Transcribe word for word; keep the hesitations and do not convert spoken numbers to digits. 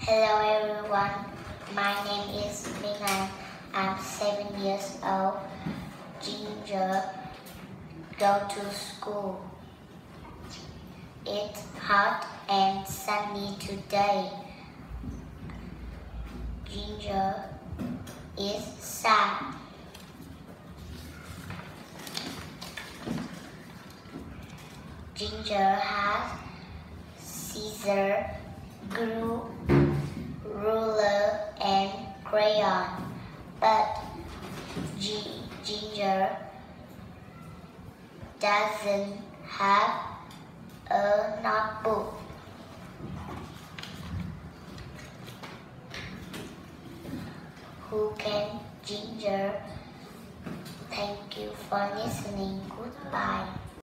Hello everyone, my name is Minh. I'm seven years old. Ginger go to school. It's hot and sunny today. Ginger is sad. Ginger has scissors, glue, ruler and crayon, but G Ginger doesn't have a notebook. Who can Ginger? Thank you for listening. Goodbye.